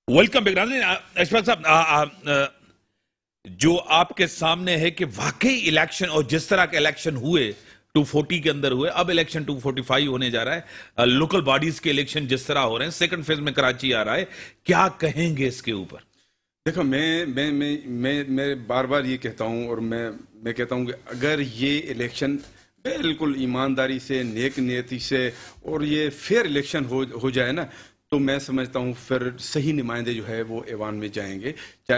Welcome back. Ashfaq साहब, जो आपके सामने है कि वाकई इलेक्शन और जिस तरह के इलेक्शन हुए 240 के अंदर हुए, अब इलेक्शन 245 होने जा रहा है, लोकल बॉडीज के इलेक्शन जिस तरह हो रहे हैं, सेकंड फेज में कराची आ रहा है, क्या कहेंगे इसके ऊपर? देखो, मैं बार बार ये कहता हूँ और मैं कहता हूँ कि अगर ये इलेक्शन बिल्कुल ईमानदारी से, नेक नियति से और ये फेयर इलेक्शन हो जाए ना, तो मैं समझता हूँ फिर सही नुमाइंदे जो है वो ऐवान में जाएंगे, चाहे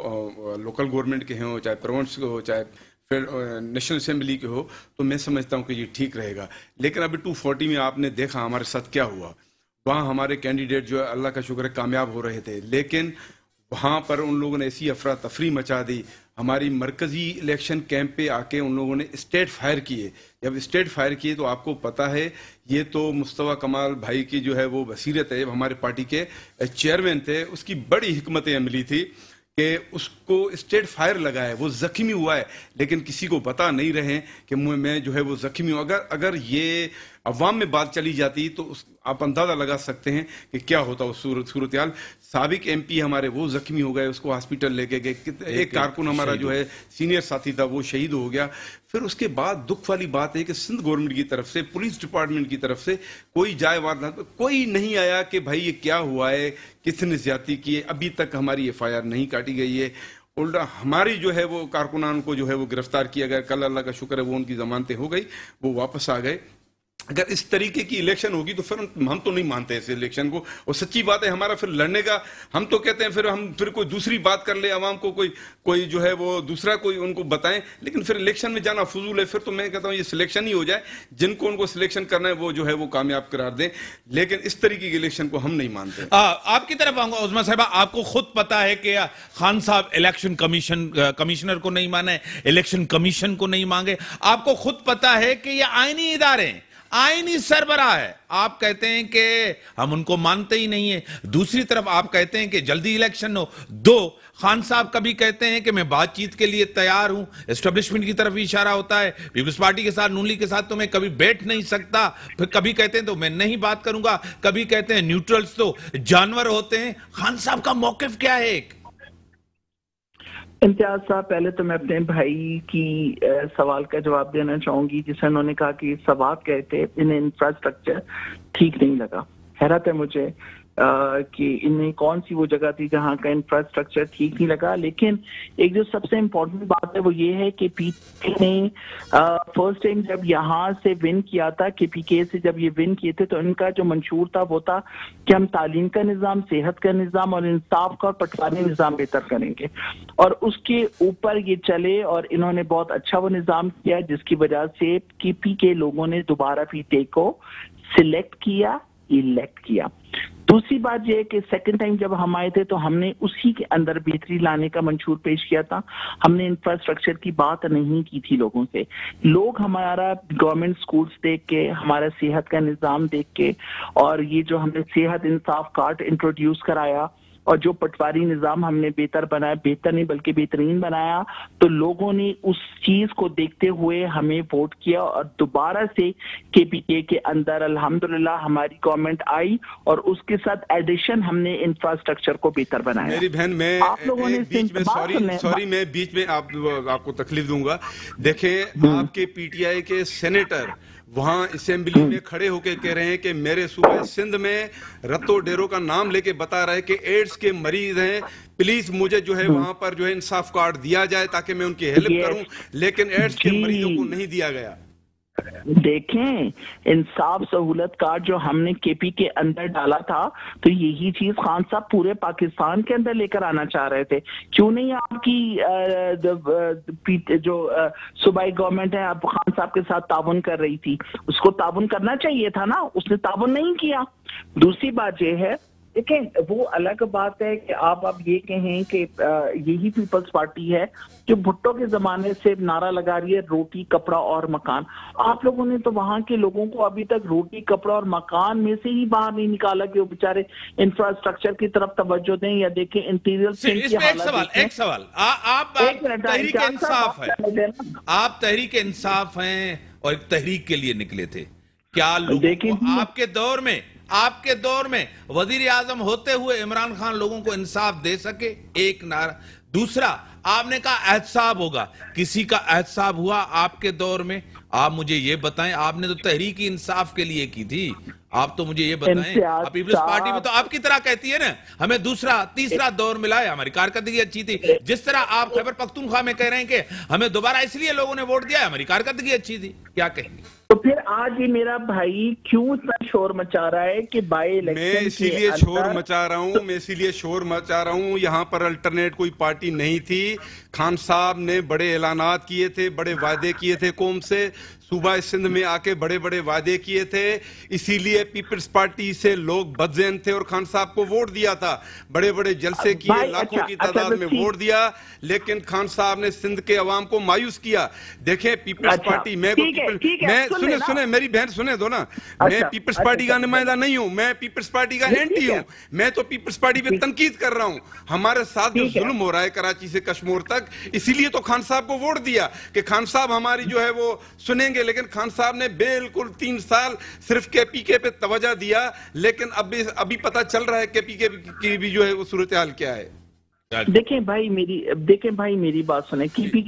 वो लोकल गवर्नमेंट के हों, चाहे प्रोविंस के हो, चाहे फिर नेशनल असेंबली के हो। तो मैं समझता हूँ कि ये ठीक रहेगा। लेकिन अभी 240 में आपने देखा हमारे साथ क्या हुआ। वहाँ हमारे कैंडिडेट जो है अल्लाह का शुक्र है कामयाब हो रहे थे, लेकिन वहाँ पर उन लोगों ने ऐसी अफरा तफरी मचा दी। हमारी मरकज़ी इलेक्शन कैंप पे आके उन लोगों ने स्टेट फायर किए। जब स्टेट फायर किए तो आपको पता है, ये तो मुस्तफा कमाल भाई की जो है वो बसीरत है, हमारे पार्टी के चेयरमैन थे, उसकी बड़ी हिकमत अमली थी कि उसको स्टेट फायर लगा है, वो जख्मी हुआ है, लेकिन किसी को बता नहीं रहे कि मैं जो है वो जख्मी हूँ। अगर ये अवाम में बात चली जाती तो आप अंदाज़ा लगा सकते हैं कि क्या होता उस सूरत हाल। साबिक एमपी हमारे वो जख्मी हो गए, उसको हॉस्पिटल लेके गए। एक कारकुन हमारा जो है सीनियर साथी था वो शहीद हो गया। फिर उसके बाद दुख वाली बात है कि सिंध गवर्नमेंट की तरफ से, पुलिस डिपार्टमेंट की तरफ से कोई जाए वारदात कोई नहीं आया कि भाई ये क्या हुआ है, किसने ज्यादती की है। अभी तक हमारी FIR नहीं काटी गई है। उल्टा हमारी जो है वो कारकुनान को जो है वो गिरफ्तार किया गया। कल अल्लाह का शुक्र है वो उनकी जमानतें हो गई, वो वापस आ गए। अगर इस तरीके की इलेक्शन होगी तो फिर हम तो नहीं मानते इस इलेक्शन को। और सच्ची बात है, हमारा फिर लड़ने का, हम तो कहते हैं फिर कोई दूसरी बात कर ले, आवाम को कोई जो है वो दूसरा कोई उनको बताएं, लेकिन फिर इलेक्शन में जाना फजूल है। फिर तो मैं कहता हूं ये सिलेक्शन ही हो जाए, जिनको उनको सिलेक्शन करना है वो जो है वो कामयाब करार दें, लेकिन इस तरीके की इलेक्शन को हम नहीं मानते। आपकी तरफ आऊंगा उस्मा साहबा, आपको खुद पता है कि खान साहब इलेक्शन कमिश्नर को नहीं माने, इलेक्शन कमीशन को नहीं मांगे। आपको खुद पता है कि ये आईनी इदारे हैं, आईनी सरबराह है। आप कहते हैं कि हम उनको मानते ही नहीं है। दूसरी तरफ आप कहते हैं कि जल्दी इलेक्शन हो। खान साहब कभी कहते हैं कि मैं बातचीत के लिए तैयार हूं, एस्टेब्लिशमेंट की तरफ इशारा होता है, पीपल्स पार्टी के साथ, नून लीग के साथ तो मैं कभी बैठ नहीं सकता। फिर कभी कहते हैं तो मैं नहीं बात करूंगा, कभी कहते हैं न्यूट्रल्स तो जानवर होते हैं। खान साहब का मौकिफ क्या है? इम्तियाज साहब, पहले तो मैं अपने भाई की सवाल का जवाब देना चाहूंगी, जिसे उन्होंने कहा कि सवाब कहते इन्हें इंफ्रास्ट्रक्चर ठीक नहीं लगा। हैरत है मुझे कि इन्हें कौन सी वो जगह थी जहां का इंफ्रास्ट्रक्चर ठीक नहीं लगा। लेकिन एक जो सबसे इम्पोर्टेंट बात है वो ये है कि PK ने फर्स्ट टाइम जब यहाँ से विन किया था, KPK से जब ये विन किए थे, तो इनका जो मंशूर था वो था कि हम तालीम का निज़ाम, सेहत का निज़ाम और इंसाफ का और पटवारी निज़ाम बेहतर करेंगे। और उसके ऊपर ये चले और इन्होंने बहुत अच्छा वो निज़ाम किया, जिसकी वजह से KPK लोगों ने दोबारा PK को सिलेक्ट किया, इलेक्ट किया। दूसरी बात यह है कि सेकंड टाइम जब हम आए थे तो हमने उसी के अंदर बेहतरी लाने का मंशूर पेश किया था। हमने इंफ्रास्ट्रक्चर की बात नहीं की थी लोगों से। लोग हमारा गवर्नमेंट स्कूल्स देख के, हमारा सेहत का निज़ाम देख के, और ये जो हमने सेहत इंसाफ कार्ड इंट्रोड्यूस कराया और जो पटवारी निज़ाम हमने बेहतर बनाया, बेहतर नहीं बल्कि बेहतरीन बनाया, तो लोगों ने उस चीज को देखते हुए हमें वोट किया और दोबारा से KPK के अंदर अल्हम्दुलिल्लाह हमारी गवर्नमेंट आई और उसके साथ एडिशन हमने इंफ्रास्ट्रक्चर को बेहतर बनाया। मेरी बहन, मैं आप लोगों ने बीच में सॉरी मैं बीच में आपको तकलीफ दूंगा। देखें, आपके PTI के सेनेटर वहां असेंबली में खड़े होकर कह रहे हैं कि मेरे सूबे सिंध में रत्तो डेरो का नाम लेके बता रहे हैं कि एड्स के मरीज हैं, प्लीज मुझे जो है वहां पर जो है इंसाफ कार्ड दिया जाए ताकि मैं उनकी हेल्प करूं, लेकिन एड्स के मरीजों को नहीं दिया गया। देखें, इंसाफ सहूलत कार्ड जो हमने KP के अंदर डाला था, तो यही चीज खान साहब पूरे पाकिस्तान के अंदर लेकर आना चाह रहे थे। क्यों नहीं आपकी जो सूबाई गवर्नमेंट है आप खान साहब के साथ ताउन कर रही थी? उसको ताउन करना चाहिए था ना, उसने ताउन नहीं किया। दूसरी बात यह है, देखें, वो अलग बात है कि आप ये कहें कि यही पीपल्स पार्टी है जो भुट्टो के जमाने से नारा लगा रही है रोटी, कपड़ा और मकान। आप लोगों ने तो वहां के लोगों को अभी तक रोटी, कपड़ा और मकान में से ही बाहर नहीं निकाला कि वो बेचारे इंफ्रास्ट्रक्चर की तरफ तवज्जो दें या देखें इंटीरियर। एक सवाल, आप तहरीक इंसाफ है, आप तहरीक इंसाफ हैं और एक तहरीक के लिए निकले थे। क्या लोगों को आपके दौर में آپ کے دور میں وزیر اعظم ہوتے ہوئے عمران خان لوگوں کو انصاف دے سکے؟ ایک نعرہ۔ دوسرا، آپ نے کہا احتساب ہوگا، کسی کا احتساب ہوا آپ کے دور میں؟ آپ مجھے یہ بتائیں، آپ نے تو تحریک انصاف کے لیے کی تھی، آپ تو مجھے یہ بتائیں۔ پیپلز پارٹی میں تو آپ کی طرح کہتی ہے نا ہمیں دوسرا تیسرا دور ملا ہے، ہماری کارکردگی اچھی تھی، جس طرح آپ خیبر پختونخوا میں کہہ رہے ہیں کہ ہمیں دوبارہ اس لیے لوگوں نے ووٹ دیا ہے، ہماری کارکردگی اچھی تھی، کیا کہیں گے؟ تو پھر آج یہ میرا بھائی کیوں اتنا شور مچا رہا ہے کہ بائی الیکشن میں اسی لیے شور مچا رہا ہوں، یہاں پر الٹرنیٹ کوئی پارٹی نہیں تھی۔ خان صاحب نے بڑے اعلانات کیے تھے، بڑے وعدے کیے تھے قوم سے، صوبہ سندھ میں آ کے بڑے بڑے وعدے کیے تھے، اسی لیے پیپلز پارٹی سے لوگ بدذہن تھے اور خان صاحب کو ووٹ دیا تھا، بڑے بڑے جلسے کیے، لاکھوں کی تعداد میں ووٹ دیا، لیکن خان صاحب نے سندھ کے عوام کو مایوس کیا۔ دیکھیں پیپلز پارٹی، میں سنیں میری بہن سنیں دو نا، میں پیپلز پارٹی کا نمائندہ نہیں ہوں، میں پیپلز پارٹی کا اینٹی ہوں، میں تو پیپلز پارٹی پہ تنقید کر رہا ہوں۔ ہمارے ساتھ جو ظلم ہو رہا ہے کراچی سے کشمیر تک، اسی لیے تو خان صاحب کو ووٹ دیا کہ خان صاحب ہماری جو ہے وہ سنیں گے، لیکن خان صاحب نے بالکل 3 سال صرف کے پی کے پہ توجہ دیا، لیکن ابھی پتہ چل رہا ہے کہ پی کے کی بھی جو ہے وہ صورتحال کیا ہے۔ دیکھیں بھائی میری بات سنیں، کی پی کی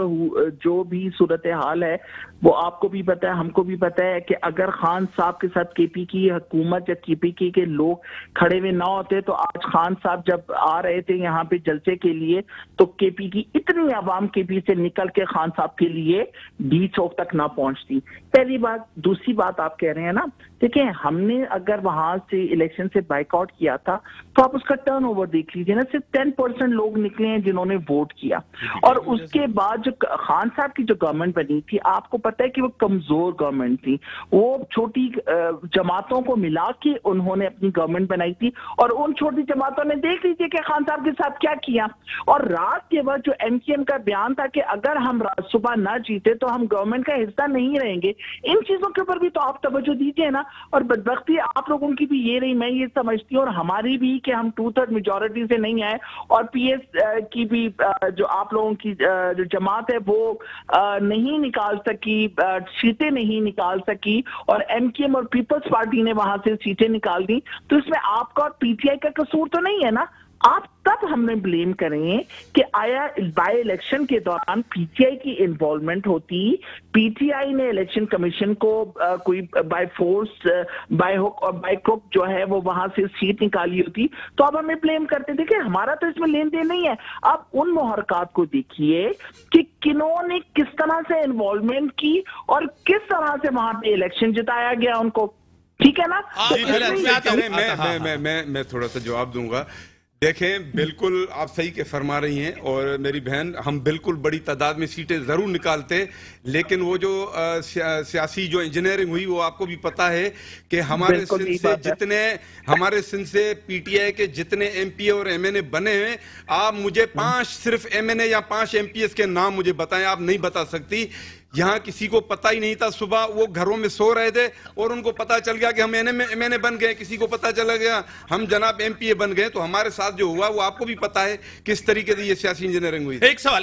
جو بھی صورتحال ہے وہ آپ کو بھی پتا ہے، ہم کو بھی پتا ہے کہ اگر خان صاحب کے ساتھ کے پی کی حکومت یا کے پی کے لوگ کھڑے ہوئے نہ ہوتے تو آج خان صاحب جب آ رہے تھے یہاں پہ جلسے کے لیے تو کے پی کی اتنی عوام کے پیچھے نکل کے خان صاحب کے لیے ڈی چوک تک نہ پہنچتی۔ پہلی بات۔ دوسری بات آپ کہہ رہے ہیں نا، دیکھیں ہم نے اگر وہاں سے الیکشن سے بائیک آؤٹ کیا تھا تو آپ اس کا ٹرن اوور دیکھ لیجیے نا، صرف 10% لوگ نکلے ہیں جنہوں نے ووٹ کیا، اور اس کے بعد جو خان صاحب کی جو گورنمنٹ بنی تھی آپ کو پتہ ہے کہ وہ کمزور گورنمنٹ تھی، وہ چھوٹی جماعتوں کو ملا کے انہوں نے اپنی گورنمنٹ بنائی تھی، اور ان چھوٹی جماعتوں نے دیکھ لیجیے کہ خان صاحب کے ساتھ کیا کیا۔ اور رات کے وقت جو ایم کیو ایم کا بیان تھا کہ اگر ہم صبح نہ جیتے تو ہم گورنمنٹ کا حصہ نہیں رہیں گے، ان چیزوں کے اوپر بھی تو آپ توجہ دیجیے نا۔ اور بدبختی آپ لوگوں کی بھی یہ رہی، میں یہ سمجھتی ہوں، اور ہماری بھی، کہ ہم 2/3 میجورٹی سے نہیں آئے، اور پی ایس کی بھی جو آپ لوگوں کی جو جماعت ہے وہ نہیں نکال سکی، سیٹیں نہیں نکال سکی، اور ایم کیو ایم اور پیپلز پارٹی نے وہاں سے سیٹیں نکال دی، تو اس میں آپ کا اور پی ٹی آئی کا قصور تو نہیں ہے نا۔ آپ تب ہمیں بلیم کریں کہ آیا بائی الیکشن کے دوران پی ٹی آئی کی انوالومنٹ ہوتی، پی ٹی آئی نے الیکشن کمیشن کو کوئی بائی فورس، بائی ہک اور بائی کروک جو ہے وہ وہاں سے سیٹ نکالی ہوتی تو آپ ہمیں بلیم کرتے تھے کہ ہمارا تو اس میں لین دین نہیں ہے۔ آپ ان محرکات کو دیکھیے کہ کنہوں نے کس طرح سے انوالومنٹ کی اور کس طرح سے وہاں پہ الیکشن جتایا گیا ان کو، ٹھیک ہے نا۔ میں تھوڑا سا جواب دوں گا۔ دیکھیں بالکل آپ صحیح کے فرما رہی ہیں، اور میری بہن ہم بالکل بڑی تعداد میں سیٹیں ضرور نکالتے، لیکن وہ جو سیاسی جو انجینئرنگ ہوئی وہ آپ کو بھی پتا ہے کہ ہمارے سندھ سے پی ٹی آئی کے جتنے ایم پی اور ایم این اے بنے ہیں، آپ مجھے 5 صرف ایم این اے یا 5 ایم پی ایس کے نام مجھے بتائیں، آپ نہیں بتا سکتی۔ یہاں کسی کو پتہ ہی نہیں تھا، صبح وہ گھروں میں سو رہے تھے اور ان کو پتا چل گیا کہ ہم ایم این اے بن گئے، کسی کو پتا چلا گیا ہم جناب ایم پی اے بن گئے۔ تو ہمارے ساتھ جو ہوا وہ آپ کو بھی پتا ہے کس طریقے سے یہ سیاسی انجینئرنگ ہوئی۔ ایک سوال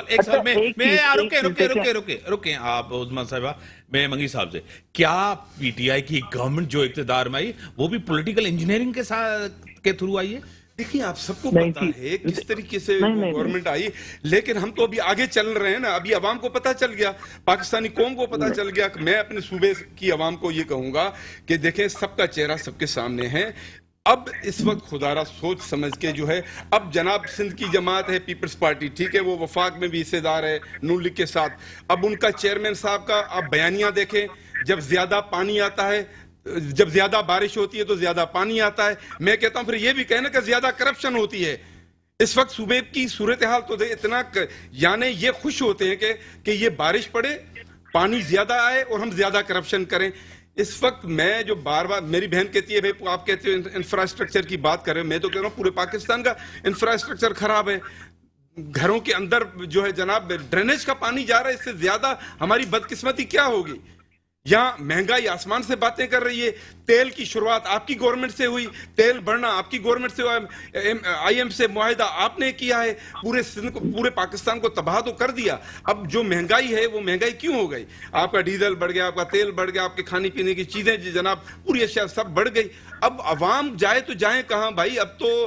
رکیں آپ عظمیٰ صاحبہ، میں منگی صاحب سے، کیا پی ٹی آئی کی گورنمنٹ جو اقتدار میں آئی وہ بھی پولیٹیکل انجینئرنگ کے تھرو آئی ہے؟ دیکھیں آپ سب کو پتا ہے کس طریقے سے گورنمنٹ آئی، لیکن ہم تو ابھی آگے چل رہے ہیں نا، ابھی عوام کو پتا چل گیا، پاکستانی قوم کو پتا چل گیا۔ میں اپنے صوبے کی عوام کو یہ کہوں گا کہ دیکھیں سب کا چہرہ سب کے سامنے ہے۔ اب اس وقت خدا را سوچ سمجھ کے جو ہے، اب جناب سندھ کی جماعت ہے پیپلز پارٹی، ٹھیک ہے، وہ وفاق میں بھی حصے دار ہے نون لیگ کے ساتھ۔ اب ان کا چیئرمین صاحب کا آپ بیانیاں دیکھیں، جب زیادہ پانی آتا ہے، جب زیادہ بارش ہوتی ہے تو زیادہ پانی آتا ہے۔ میں کہتا ہوں پھر یہ بھی کہنا کہ زیادہ کرپشن ہوتی ہے۔ اس وقت صوبے کی صورتحال تو اتنا، یعنی یہ خوش ہوتے ہیں کہ یہ بارش پڑے، پانی زیادہ آئے اور ہم زیادہ کرپشن کریں۔ اس وقت میں جو بار بار میری بہن کہتی ہے بھائی آپ کہتے ہو انفراسٹرکچر کی بات کر رہے ہیں، میں تو کہہ رہا ہوں پورے پاکستان کا انفراسٹرکچر خراب ہے۔ گھروں کے اندر جو ہے جناب ڈرینیج کا پانی جا رہا ہے، اس سے زیادہ ہماری بدقسمتی کیا ہوگی؟ यहाँ महंगाई आसमान से बातें कर रही है। तेल की शुरुआत आपकी गवर्नमेंट से हुई, तेल बढ़ना आपकी गवर्नमेंट से हुआ, IM से मुआहिदा आपने किया है, पूरे सिंध को, पूरे पाकिस्तान को तबाह तो कर दिया। अब जो महंगाई है वो महंगाई क्यों हो गई? आपका डीजल बढ़ गया, आपका तेल बढ़ गया, आपके खाने पीने की चीजें जनाब पूरी अशिया सब बढ़ गई। अब अवाम जाए तो जाए कहाँ भाई?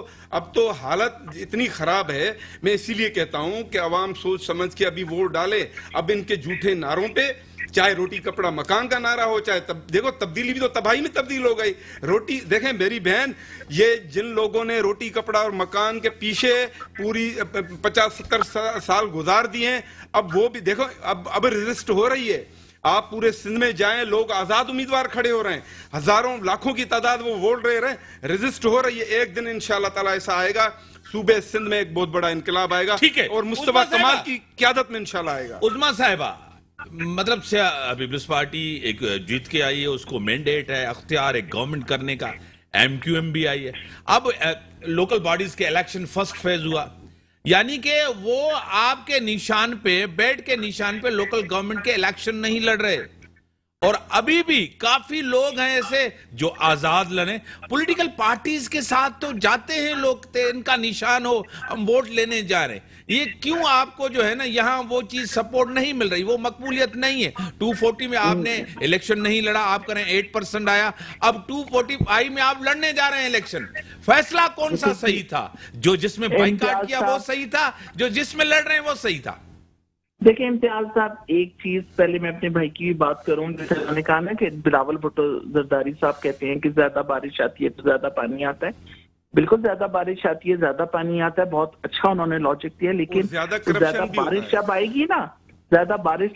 अब तो हालत इतनी खराब है। मैं इसीलिए कहता हूं कि अवाम सोच समझ के अभी वोट डाले। अब इनके झूठे नारों पे, चाहे रोटी कपड़ा मकान का नारा हो, चाहे देखो तब्दीली भी तो तबाही में तब्दील हो गई। रोटी देखें मेरी बहन, ये जिन लोगों ने रोटी कपड़ा और मकान के पीछे पूरी 50-70 साल गुजार दिए हैं, अब वो भी देखो अब रेजिस्ट हो रही है। आप पूरे सिंध में जाएं, लोग आजाद उम्मीदवार खड़े हो रहे हैं, हजारों लाखों की तादाद वो वोट दे रहे हैं, रेजिस्ट हो रही है। एक दिन इंशाअल्लाह ताला ऐसा आएगा, सूबे सिंध में एक बहुत बड़ा इनकलाब आएगा, ठीक है, और मुस्तफा कमाल की क़यादत में इंशाअल्लाह आएगा। उज़्मा साहिबा, मतलब पीपल्स पार्टी एक जीत के आई है, उसको मैंडेट है, अख्तियार है गवर्नमेंट करने का, MQM भी आई है। अब लोकल बॉडीज के इलेक्शन फर्स्ट फेज हुआ, यानी कि वो आपके निशान पे, बेड के निशान पे लोकल गवर्नमेंट के इलेक्शन नहीं लड़ रहे। और अभी भी काफी लोग हैं ऐसे जो आजाद लड़े। पॉलिटिकल पार्टीज के साथ तो जाते हैं लोग, इनका निशान हो हम वोट लेने जा रहे हैं। ये क्यों आपको जो है ना यहाँ वो चीज सपोर्ट नहीं मिल रही, वो मकबूलियत नहीं है? 240 में आपने इलेक्शन नहीं लड़ा, आप करें 8% आया, अब 245 में आप लड़ने जा रहे हैं इलेक्शन। फैसला कौन सा सही था? जो जिसमें बाइकाट किया वो सही था, जो जिसमें लड़ रहे हैं वो सही था? देखिए इम्तियाज साहब, एक चीज पहले मैं अपने भाई की भी बात करूं। जैसे उन्होंने कहा ना कि बिलावल भुट्टो जरदारी साहब कहते हैं कि ज्यादा बारिश आती है तो ज्यादा पानी आता है। बिल्कुल ज्यादा बारिश आती है, ज्यादा पानी आता है, बहुत अच्छा उन्होंने लॉजिक दिया। लेकिन ज्यादा बारिश जब आएगी ना, ज्यादा बारिश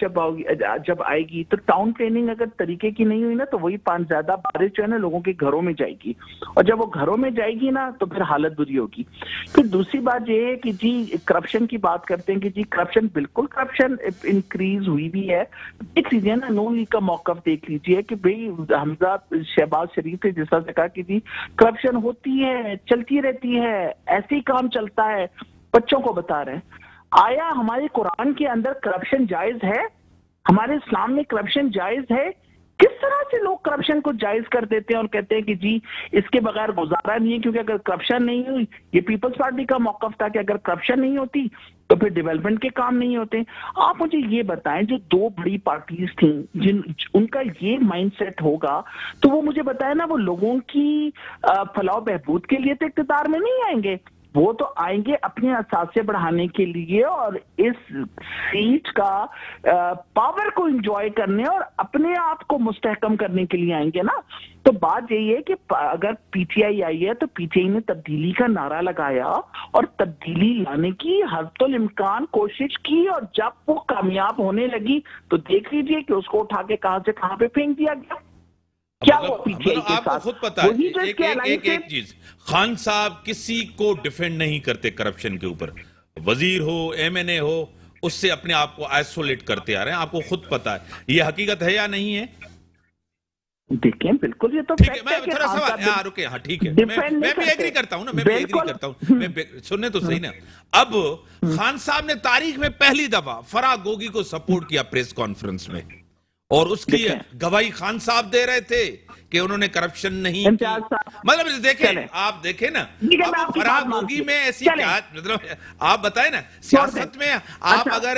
जब आएगी तो टाउन प्लानिंग अगर तरीके की नहीं हुई ना, तो वही ज्यादा बारिश जो है ना लोगों के घरों में जाएगी, और जब वो घरों में जाएगी ना तो फिर हालत बुरी होगी। फिर दूसरी बात ये है कि जी करप्शन की बात करते हैं कि जी करप्शन, बिल्कुल करप्शन इंक्रीज हुई भी है। देख लीजिए ना, नून लीग का मौकफ देख लीजिए कि भाई हमजा शहबाज शरीफ ने जिस तरह से कहा कि जी करप्शन होती है, चलती रहती है, ऐसे ही काम चलता है, बच्चों को बता रहे हैं। आया हमारे कुरान के अंदर करप्शन जायज है? हमारे इस्लाम में करप्शन जायज है? किस तरह से लोग करप्शन को जायज कर देते हैं और कहते हैं कि जी इसके बगैर गुजारा नहीं है, क्योंकि अगर करप्शन नहीं हुई, ये पीपल्स पार्टी का मौकफ था कि अगर करप्शन नहीं होती तो फिर डेवलपमेंट के काम नहीं होते। आप मुझे ये बताएं, जो दो बड़ी पार्टीज थी उनका ये माइंडसेट होगा तो वो मुझे बताएं ना, वो लोगों की फलाह बहबूद के लिए तो इक़्तिदार में नहीं आएंगे, वो तो आएंगे अपने असासे बढ़ाने के लिए और इस सीट का पावर को एंजॉय करने और अपने आप को मुस्तहकम करने के लिए आएंगे ना। तो बात यही है कि अगर PTI आई है तो PTI ने तब्दीली का नारा लगाया और तब्दीली लाने की हरतुल इम्कान कोशिश की, और जब वो कामयाब होने लगी तो देख लीजिए कि उसको उठा के कहां से कहां पे फेंक दिया गया। क्या वो PTI के आपको साथ खुद पता है, एक चीज, खान साहब किसी को डिफेंड नहीं करते करप्शन के ऊपर, वजीर हो MNA हो, उससे अपने आप को आइसोलेट करते आ रहे हैं। आपको खुद पता है ये हकीकत है या नहीं है? देखिए बिल्कुल, ये तो ठीक है। मैं थोड़ा सवाल रुके, हाँ ठीक है, मैं भी एग्री करता हूँ ना, मैं भी एग्री करता हूँ, मैं सुनने तो सही ना। अब खान साहब ने तारीख में पहली दफा फराह गोगी को सपोर्ट किया प्रेस कॉन्फ्रेंस में, और उसकी गवाही खान साहब दे रहे थे कि उन्होंने करप्शन नहीं की। मतलब देखें, आप देखें ना, अब फराह गोगी में ऐसी क्या, मतलब आप बताएं ना, सियासत में आप अगर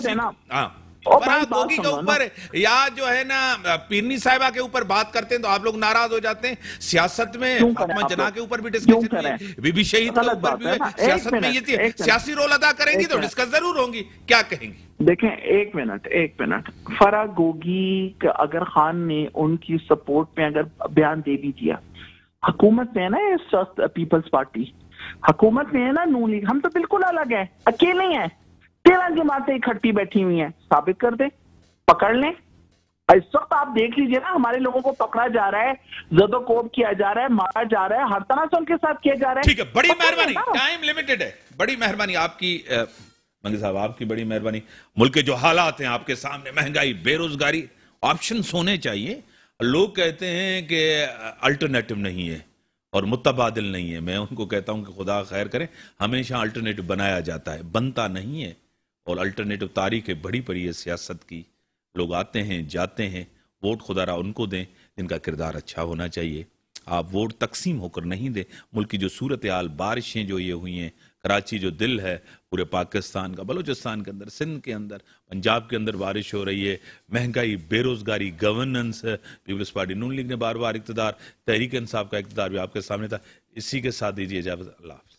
फराह गोगी के ऊपर या जो है ना पीरनी साहिबा के ऊपर बात करते हैं तो आप लोग नाराज हो जाते हैं। सियासत में फातिमा जना के ऊपर भी डिस्कशन है, बीबी शहीद के ऊपर भी है। सियासत में ये सियासी रोल अदा करेंगी तो डिस्कस जरूर होंगी। क्या कहेंगी? देखें एक मिनट, फराह गोगी अगर खान ने उनकी सपोर्ट में अगर बयान दे भी दिया, हुकूमत में है ना ये पीपल्स पार्टी, हुकूमत में है ना नून लीग, हम तो बिल्कुल अलग है, अकेले हैं, 13 जमातें इकट्ठी बैठी हुई हैं, साबित कर दे, पकड़ लें। इस वक्त आप देख लीजिए ना, हमारे लोगों को पकड़ा जा रहा है, ज़दोकोब किया जा रहा है, मारा जा रहा है, हर तरह से उनके साथ किया जा रहा है। ठीक है, बड़ी मेहरबानी, टाइम लिमिटेड है, बड़ी मेहरबानी आपकी मंगी साहब, आपकी बड़ी मेहरबानी। मुल्क के जो हालात हैं आपके सामने, महंगाई, बेरोजगारी, ऑप्शंस होने चाहिए। लोग कहते हैं कि अल्टरनेटिव नहीं है और मुतबादिल नहीं है। मैं उनको कहता हूं कि खुदा खैर करे, हमेशा अल्टरनेटिव बनाया जाता है, बनता नहीं है। और अल्टरनेटिव तारीख है बड़ी पड़ी है सियासत की, लोग आते हैं जाते हैं ووٹ خدا را ان کو دیں جن کا کردار اچھا ہونا چاہیے. آپ ووٹ تقسیم ہو کر نہیں دیں. ملک کی جو صورتحال، بارشیں جو یہ ہوئی ہیں، کراچی جو دل ہے پورے پاکستان کا، بلوچستان کے اندر، سندھ کے اندر، پنجاب کے اندر بارش ہو رہی ہے، مہنگائی، بے روزگاری، گورننس، پیپلز پارٹی نون لیگ نے بار بار اقتدار، تحریک انصاف کا اقتدار بھی آپ کے سامنے تھا. اسی کے ساتھ دیجیے اجازت. اللہ حافظ.